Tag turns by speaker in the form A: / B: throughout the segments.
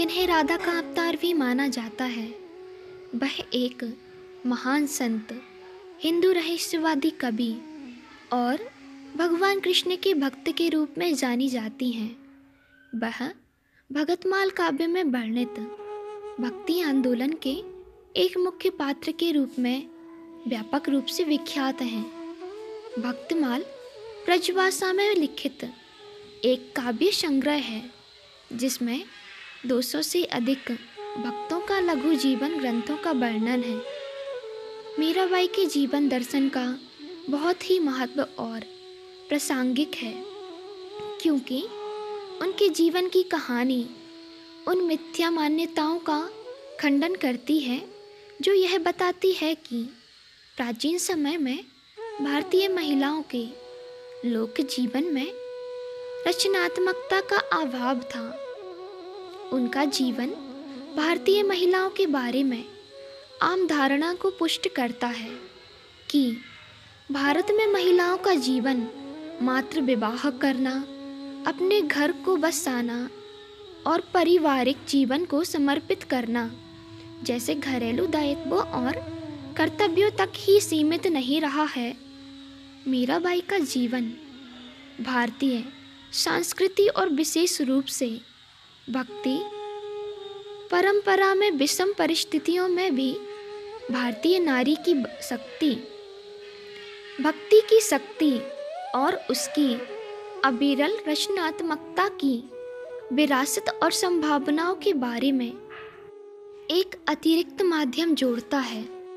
A: जिन्हें राधा का अवतार भी माना जाता है। वह एक महान संत, हिंदू रहस्यवादी कवि और भगवान कृष्ण के भक्त के रूप में जानी जाती हैं। वह भगतमाल काव्य में वर्णित भक्ति आंदोलन के एक मुख्य पात्र के रूप में व्यापक रूप से विख्यात हैं। भक्तमाल ब्रजभाषा में लिखित एक काव्य संग्रह है जिसमें 200 से अधिक भक्तों का लघु जीवन ग्रंथों का वर्णन है। मीराबाई के जीवन दर्शन का बहुत ही महत्व और प्रासंगिक है, क्योंकि उनके जीवन की कहानी उन मिथ्या मान्यताओं का खंडन करती है जो यह बताती है कि प्राचीन समय में भारतीय महिलाओं के लोक जीवन में रचनात्मकता का अभाव था। उनका जीवन भारतीय महिलाओं के बारे में आम धारणा को पुष्ट करता है कि भारत में महिलाओं का जीवन मात्र विवाह करना, अपने घर को बसाना और पारिवारिक जीवन को समर्पित करना जैसे घरेलू दायित्वों और कर्तव्यों तक ही सीमित नहीं रहा है। मीराबाई का जीवन भारतीय संस्कृति और विशेष रूप से भक्ति परंपरा में विषम परिस्थितियों में भी भारतीय नारी की शक्ति, भक्ति की शक्ति और उसकी अविरल रचनात्मकता की विरासत और संभावनाओं के बारे में एक अतिरिक्त माध्यम जोड़ता है।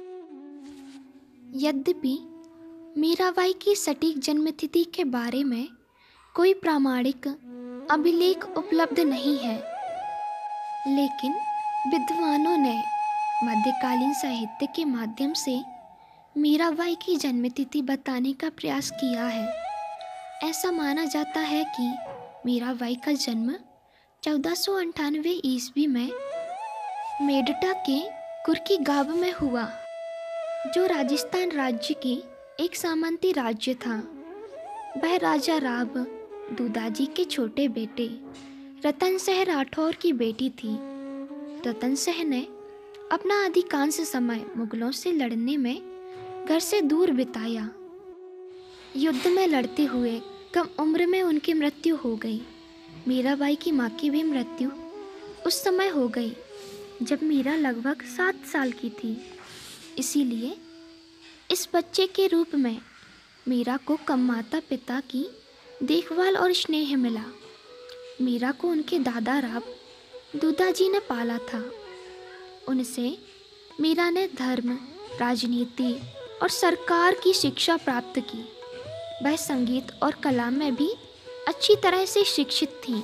A: यद्यपि मीराबाई की सटीक जन्मतिथि के बारे में कोई प्रामाणिक अभिलेख उपलब्ध नहीं है, लेकिन विद्वानों ने मध्यकालीन साहित्य के माध्यम से मीराबाई की जन्मतिथि बताने का प्रयास किया है। ऐसा माना जाता है कि मीराबाई का जन्म 1498 ईस्वी में मेडटा के कुर्की गांव में हुआ, जो राजस्थान राज्य की एक सामंती राज्य था। वह राजा राव दूदाजी के छोटे बेटे रतन सेन राठौर की बेटी थी। रतन सेन ने अपना अधिकांश समय मुगलों से लड़ने में घर से दूर बिताया। युद्ध में लड़ते हुए कम उम्र में उनकी मृत्यु हो गई। मीराबाई की माँ की भी मृत्यु उस समय हो गई जब मीरा लगभग 7 साल की थी। इसीलिए इस बच्चे के रूप में मीरा को कम माता पिता की देखभाल और स्नेह मिला। मीरा को उनके दादा राव दूदाजी ने पाला था। उनसे मीरा ने धर्म, राजनीति और सरकार की शिक्षा प्राप्त की। वह संगीत और कला में भी अच्छी तरह से शिक्षित थी।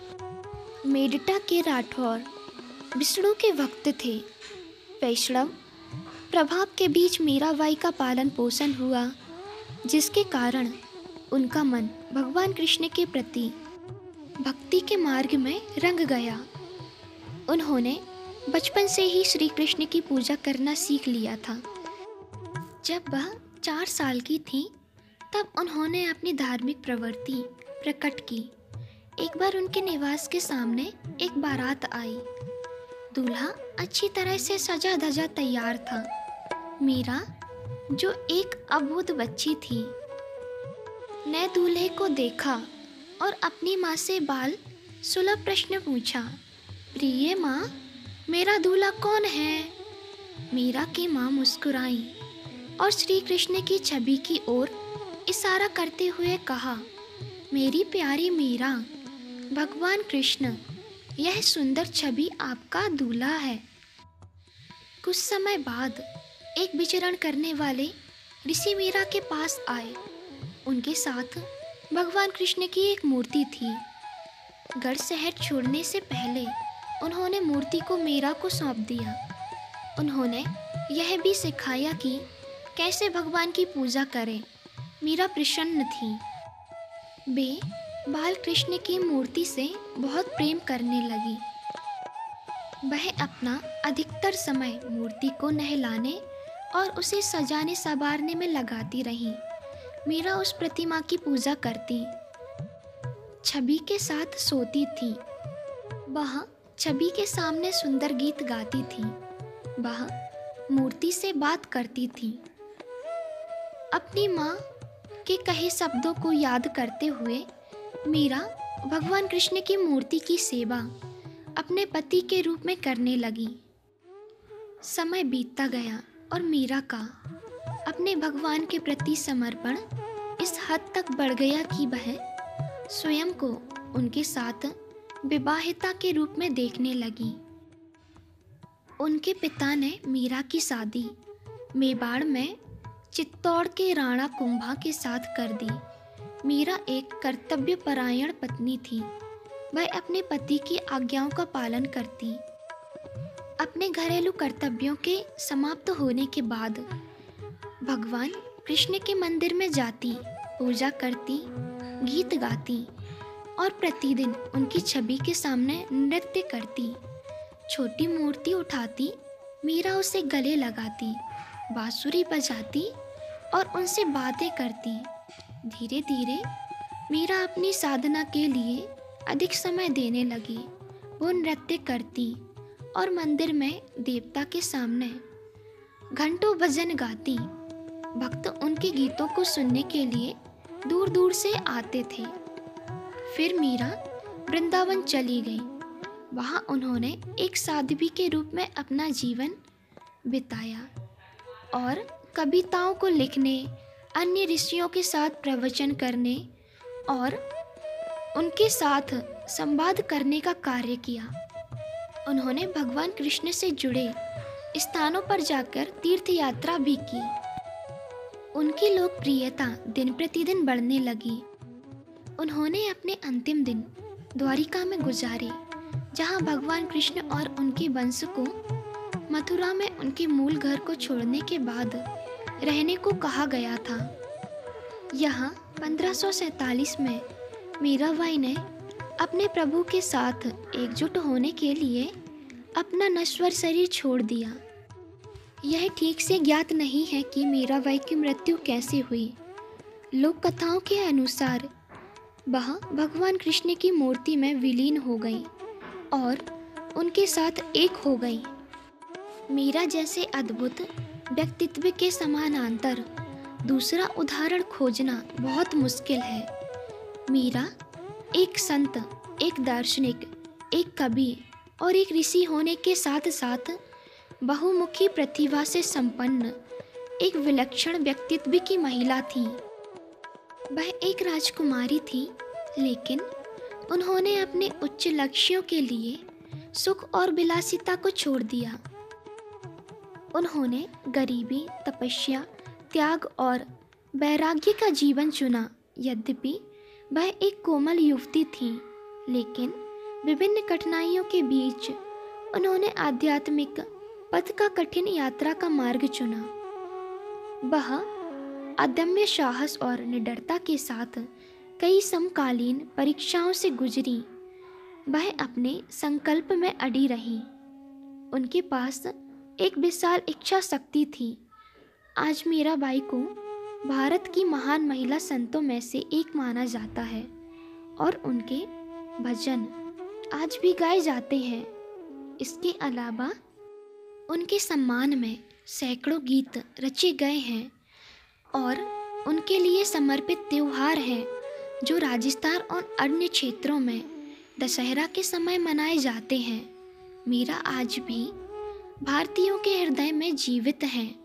A: मेडटा के राठौर विष्णु के भक्त थे। वैष्णव प्रभाव के बीच मीराबाई का पालन पोषण हुआ, जिसके कारण उनका मन भगवान कृष्ण के प्रति भक्ति के मार्ग में रंग गया। उन्होंने बचपन से ही श्री कृष्ण की पूजा करना सीख लिया था। जब वह 4 साल की थी तब उन्होंने अपनी धार्मिक प्रवृत्ति प्रकट की। एक बार उनके निवास के सामने एक बारात आई। दूल्हा अच्छी तरह से सजा धजा तैयार था। मीरा, जो एक अबोध बच्ची थी, ने दूल्हे को देखा और अपनी माँ से बाल सुलभ प्रश्न पूछा, प्रिय माँ, मेरा दूल्हा कौन है? मीरा की माँ मुस्कुराई और श्री कृष्ण की छवि की ओर इशारा करते हुए कहा, मेरी प्यारी मीरा, भगवान कृष्ण, यह सुंदर छवि आपका दूल्हा है। कुछ समय बाद एक विचरण करने वाले ऋषि मीरा के पास आए। उनके साथ भगवान कृष्ण की एक मूर्ति थी। गढ़ शहर छोड़ने से पहले उन्होंने मूर्ति को मीरा को सौंप दिया। उन्होंने यह भी सिखाया कि कैसे भगवान की पूजा करें। मीरा प्रसन्न थी। वे बाल कृष्ण की मूर्ति से बहुत प्रेम करने लगी। वह अपना अधिकतर समय मूर्ति को नहलाने और उसे सजाने संवारने में लगाती रही। मीरा उस प्रतिमा की पूजा करती, छवि के साथ सोती थी। वह छवि के सामने सुंदर गीत गाती थी। वह मूर्ति से बात करती थी। अपनी माँ के कहे शब्दों को याद करते हुए मीरा भगवान कृष्ण की मूर्ति की सेवा अपने पति के रूप में करने लगी। समय बीतता गया और मीरा का अपने भगवान के प्रति समर्पण इस हद तक बढ़ गया कि वह स्वयं को उनके साथ विवाहिता के रूप में देखने लगी। उनके पिता ने मीरा की शादी मेवाड़ में चित्तौड़ के राणा कुंभा के साथ कर दी। मीरा एक कर्तव्यपरायण पत्नी थी। वह अपने पति की आज्ञाओं का पालन करती। अपने घरेलू कर्तव्यों के समाप्त होने के बाद भगवान कृष्ण के मंदिर में जाती, पूजा करती, गीत गाती और प्रतिदिन उनकी छवि के सामने नृत्य करती। छोटी मूर्ति उठाती, मीरा उसे गले लगाती, बांसुरी बजाती और उनसे बातें करती। धीरे धीरे मीरा अपनी साधना के लिए अधिक समय देने लगी। वो नृत्य करती और मंदिर में देवता के सामने घंटों भजन गाती। भक्त उनके गीतों को सुनने के लिए दूर दूर से आते थे। फिर मीरा वृंदावन चली गई। वहाँ उन्होंने एक साध्वी के रूप में अपना जीवन बिताया और कविताओं को लिखने, अन्य ऋषियों के साथ प्रवचन करने और उनके साथ संवाद करने का कार्य किया। उन्होंने भगवान कृष्ण से जुड़े स्थानों पर जाकर तीर्थ यात्रा भी की। उनकी लोकप्रियता दिन प्रतिदिन बढ़ने लगी। उन्होंने अपने अंतिम दिन द्वारिका में गुजारे, जहां भगवान कृष्ण और उनके वंश को मथुरा में उनके मूल घर को छोड़ने के बाद रहने को कहा गया था। यहाँ 1547 में मीराबाई ने अपने प्रभु के साथ एकजुट होने के लिए अपना नश्वर शरीर छोड़ दिया। यह ठीक से ज्ञात नहीं है कि मीराबाई की मृत्यु कैसे हुई। लोक कथाओं के अनुसार वह भगवान कृष्ण की मूर्ति में विलीन हो गई और उनके साथ एक हो गई। मीरा जैसे अद्भुत व्यक्तित्व के समानांतर दूसरा उदाहरण खोजना बहुत मुश्किल है। मीरा एक संत, एक दार्शनिक, एक कवि और एक ऋषि होने के साथ साथ बहुमुखी प्रतिभा से संपन्न एक विलक्षण व्यक्तित्व की महिला थी। वह एक राजकुमारी थी, लेकिन उन्होंने अपने उच्च लक्ष्यों के लिए सुख और विलासिता को छोड़ दिया। उन्होंने गरीबी, तपस्या, त्याग और वैराग्य का जीवन चुना। यद्यपि वह एक कोमल युवती थी, लेकिन विभिन्न कठिनाइयों के बीच उन्होंने आध्यात्मिक पथ का कठिन यात्रा का मार्ग चुना। वह अदम्य साहस और निडरता के साथ कई समकालीन परीक्षाओं से गुजरी। वह अपने संकल्प में अड़ी रही। उनके पास एक विशाल इच्छा शक्ति थी। आज मीराबाई को भारत की महान महिला संतों में से एक माना जाता है और उनके भजन आज भी गाए जाते हैं। इसके अलावा उनके सम्मान में सैकड़ों गीत रचे गए हैं और उनके लिए समर्पित त्योहार हैं जो राजस्थान और अन्य क्षेत्रों में दशहरा के समय मनाए जाते हैं। मीरा आज भी भारतीयों के हृदय में जीवित हैं।